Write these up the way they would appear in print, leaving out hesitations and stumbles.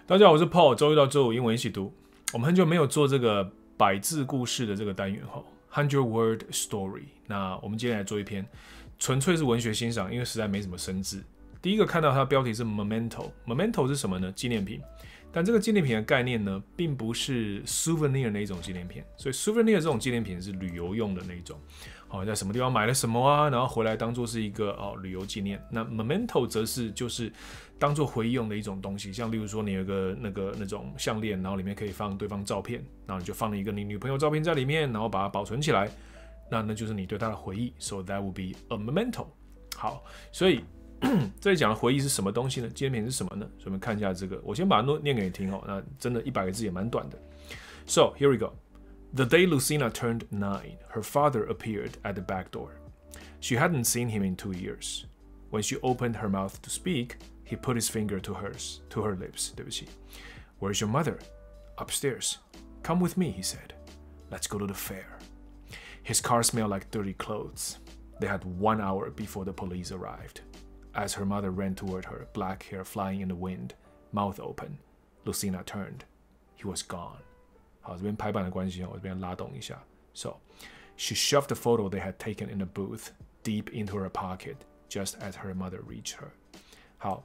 大家好，我是 Paul， 周一到周五英文一起读。我们很久没有做这个百字故事的这个单元哈 ，100 word story。那我们今天来做一篇，纯粹是文学欣赏，因为实在没什么生字。第一个看到它的标题是 Memento，Memento 是什么呢？纪念品。但这个纪念品的概念呢，并不是 souvenir 那一种纪念品，所以 souvenir 这种纪念品是旅游用的那一种。在什么地方买了什么啊，然后回来当做是一个旅游纪念。那 Memento 则是就是当做回忆用的一种东西，像例如说你有个那种项链，然后里面可以放对方照片，然后你就放了一个你女朋友照片在里面，然后把它保存起来，那就是你对她的回忆。So that would be a memento。好，所以这里讲的回忆是什么东西呢？纪念品是什么呢？所以我们看一下这个，我先把它念给你听哦。那真的100个字也蛮短的。So here we go.The day Lucinda turned 9, her father appeared at the back door. She hadn't seen him in 2 years. When she opened her mouth to speak, he put his finger to her lips. 对不起。Where's your mother? Upstairs. Come with me, he said. Let's go to the fair. His car smelled like dirty clothes. They had 1 hour before the police arrived. As her mother ran toward her, black hair flying in the wind, mouth open, Lucinda turned. He was gone.好，这边排版的关系，我这边拉动一下。So, she shoved the photo they had taken in the booth deep into her pocket, just as her mother reached her. 好，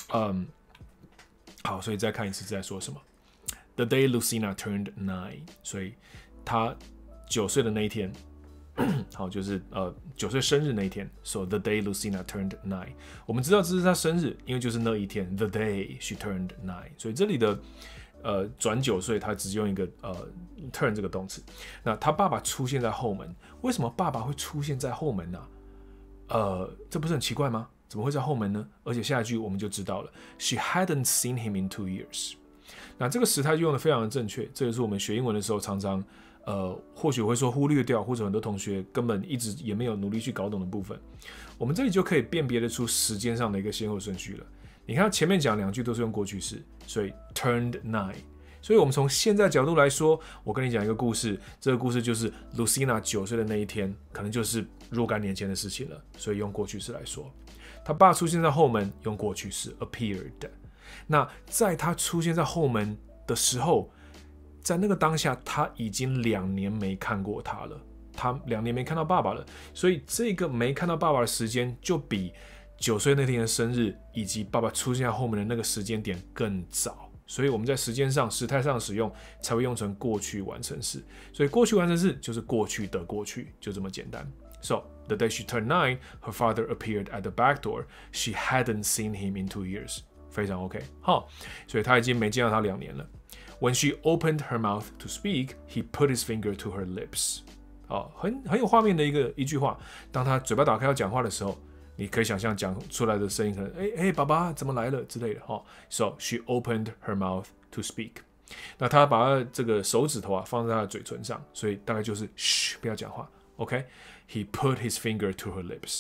好，所以再看一次在说什么。The day Lucinda turned 9， 所以她9岁的那一天，好，就是9岁生日那一天。So the day Lucinda turned 9， 我们知道这是她生日，因为就是那一天 ，the day she turned 9。所以这里的转9岁，他直接用一个turn 这个动词。那他爸爸出现在后门，为什么爸爸会出现在后门呢？这不是很奇怪吗？怎么会在后门呢？而且下一句我们就知道了 ，She hadn't seen him in 2 years。那这个时态就用的非常的正确，这也是我们学英文的时候常常或许会说忽略掉，或者很多同学根本一直也没有努力去搞懂的部分。我们这里就可以辨别得出时间上的一个先后顺序了。你看前面讲2句都是用过去式，所以 turned 9。所以我们从现在角度来说，我跟你讲一个故事，这个故事就是 Lucinda 9岁的那一天，可能就是若干年前的事情了，所以用过去式来说。他爸出现在后门，用过去式 appeared。那在他出现在后门的时候，在那个当下，他已经2年没看过他了，他2年没看到爸爸了，所以这个没看到爸爸的时间就比9岁那天的生日以及爸爸出现在后面的那个时间点更早，所以我们在时间上、时态上使用才会用成过去完成式。所以过去完成式就是过去的过去，就这么简单。So the day she turned 9, her father appeared at the back door. She hadn't seen him in 2 years. 非常 OK。好，所以他已经没见到他2年了。When she opened her mouth to speak, he put his finger to her lips. 很有画面的一句话。当他嘴巴打开要讲话的时候，你可以想象讲出来的声音可能爸爸怎么来了之类的。So she opened her mouth to speak。那他把这个手指头放在他的嘴唇上，所以大概就是嘘，不要讲话。OK，He put his finger to her lips.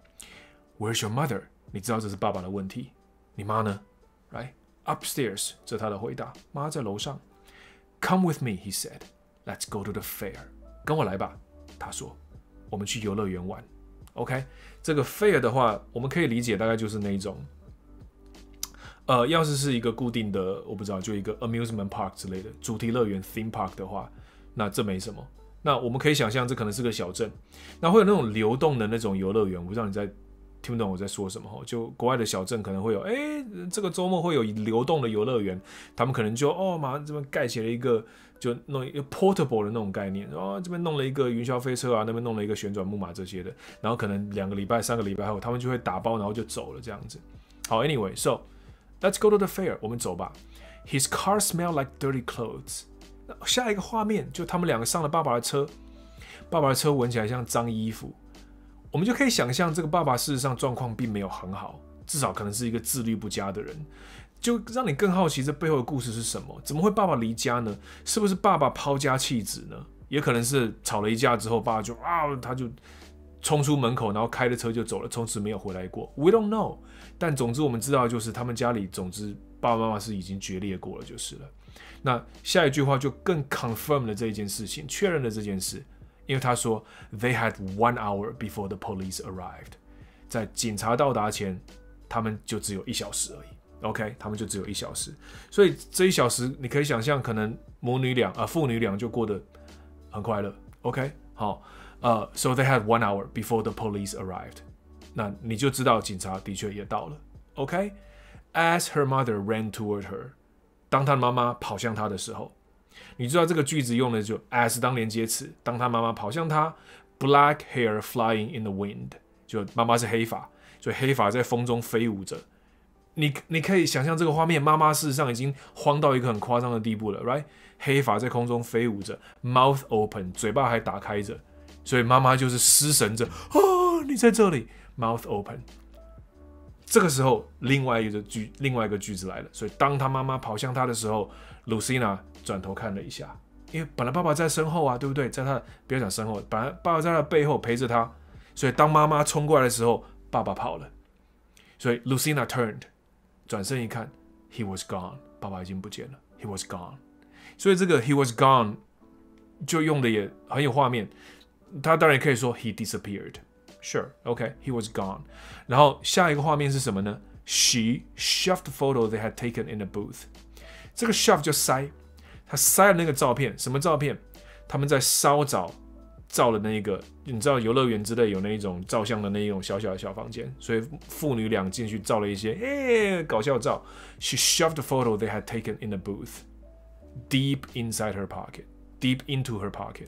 Where's your mother？ 你知道这是爸爸的问题，你妈呢 ？Right upstairs， 这是他的回答，妈在楼上。Come with me， he said. Let's go to the fair。跟我来吧，他说，我们去游乐园玩。OK， 这个 fair 的话，我们可以理解大概就是那一种，要是一个固定的，我不知道，就一个 amusement park 之类的主题乐园 theme park 的话，那这没什么。那我们可以想象，这可能是个小镇，那会有那种流动的那种游乐园，我不知道你听不懂我在说什么。就国外的小镇可能会有，这个周末会有流动的游乐园，他们可能就马上这边盖起了一个。就弄一个 portable 的那种概念，这边弄了一个云霄飞车那边弄了一个旋转木马这些的，然后可能2个礼拜、3个礼拜后，他们就会打包，然后就走了这样子。好 ，anyway， so let's go to the fair， 我们走吧。His car smelled like dirty clothes。下一个画面就他们2个上了爸爸的车，爸爸的车闻起来像脏衣服，我们就可以想象这个爸爸事实上状况并没有很好，至少可能是一个自律不佳的人。就让你更好奇这背后的故事是什么？怎么会爸爸离家呢？是不是爸爸抛家弃子呢？也可能是吵了一架之后，爸爸他就冲出门口，然后开着车就走了，从此没有回来过。We don't know。但总之我们知道，就是他们家里，总之爸爸妈妈是已经决裂过了，就是了。那下一句话就更 confirm 了这一件事情，确认了这件事，因为他说 They had 1 hour before the police arrived。在警察到达前，他们就只有1小时而已。 OK， 他们就只有1小时，所以这1小时你可以想象，可能父女俩就过得很快乐。OK， 好，so they had 1 hour before the police arrived。那你就知道警察的确也到了。OK，as her mother ran toward her， 当她的妈妈跑向她的时候，你知道这个句子用的就 as 当连接词，当她妈妈跑向她 ，black hair flying in the wind， 就妈妈是黑发，所以黑发在风中飞舞着。你可以想象这个画面，妈妈事实上已经慌到一个很夸张的地步了 ，right？ 黑发在空中飞舞着 ，mouth open， 嘴巴还打开着，所以妈妈就是失神着，你在这里 ，mouth open。这个时候，另外一个句子来了，所以当他妈妈跑向他的时候 ，Lucinda 转头看了一下，因为本来爸爸在身后啊，对不对？在他不要讲身后，本来爸爸在他的背后陪着他，所以当妈妈冲过来的时候，爸爸跑了，所以 Lucinda turned。转身一看 ，He was gone， 爸爸已经不见了 ，He was gone。所以这个 He was gone 就用的也很有画面。他当然也可以说 He disappeared。Sure，OK，He was gone。然后下一个画面是什么呢 ？She shoved the photo they had taken in the booth。这个 shove 就塞，他塞了那个照片，什么照片？他们在稍早照了那个，你知道游乐园之类有那一种照相的那一种小小的小房间，所以父女俩进去照了一些搞笑照。She shoved the photo they had taken in the booth deep inside her pocket, deep into her pocket，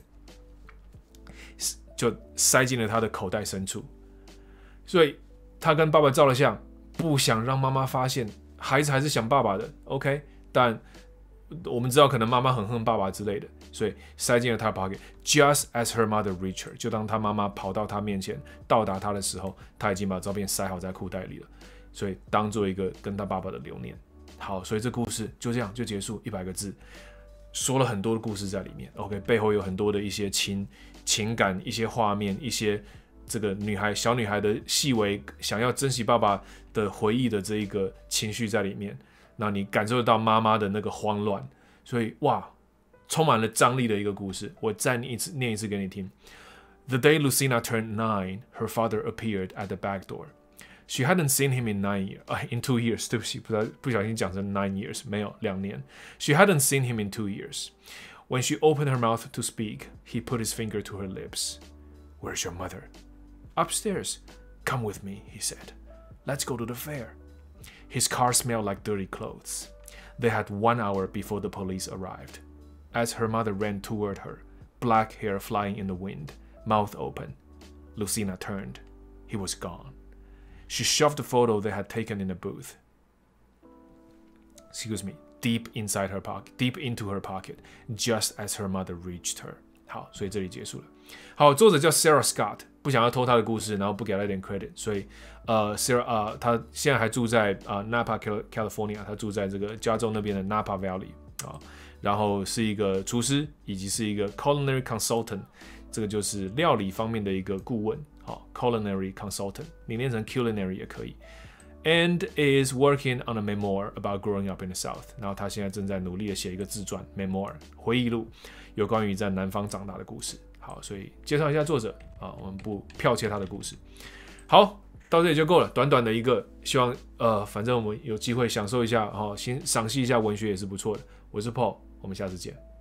就塞进了她的口袋深处。所以她跟爸爸照了相，不想让妈妈发现，孩子还是想爸爸的 ，OK？ 但我们知道可能妈妈很恨爸爸之类的，所以塞进了她的 pocket。Just as her mother reached her， 就当她妈妈跑到她面前到达她的时候，她已经把照片塞好在裤袋里了，所以当做一个跟她爸爸的留念。好，所以这故事就这样就结束，100个字，说了很多的故事在里面。OK， 背后有很多的一些情感、一些画面、一些这个小女孩的细微想要珍惜爸爸的回忆的这一个情绪在里面。那你感受得到妈妈的那个慌乱，所以哇，充满了張力的一个故事。我再念一次给你听。The day Lucinda turned 9, her father appeared at the back door. She hadn't seen him in 2 years. 对不起，不小心讲成9 years， 没有2年。She hadn't seen him in 2 years. When she opened her mouth to speak, he put his finger to her lips. Where's your mother? Upstairs. Come with me, he said. Let's go to the fair.His car smelled like dirty clothes. They had 1 hour before the police arrived. As her mother ran toward her, black hair flying in the wind, mouth open, Lucinda turned. He was gone. She shoved the photo they had taken in the booth. Deep inside her pocket, deep into her pocket, just as her mother reached her. 好，所以这里结束了。好，作者叫 Sarah Scott， 不想要偷他的故事，然后不给他一点 credit， 所以Sarah 他现在还住在Napa California， 他住在这个加州那边的 Napa Valley 然后是一个厨师，以及是一个 culinary consultant， 这个就是料理方面的一个顾问culinary consultant， 你念成 culinary 也可以。And is working on a memoir about growing up in the South。然后他现在正在努力的写一个自传 memoir 回忆录，有关于在南方长大的故事。好，所以介绍一下作者我们不剽窃他的故事。好，到这里就够了，短短的一个，希望反正我们有机会享受一下赏析一下文学也是不错的。我是 Paul， 我们下次见。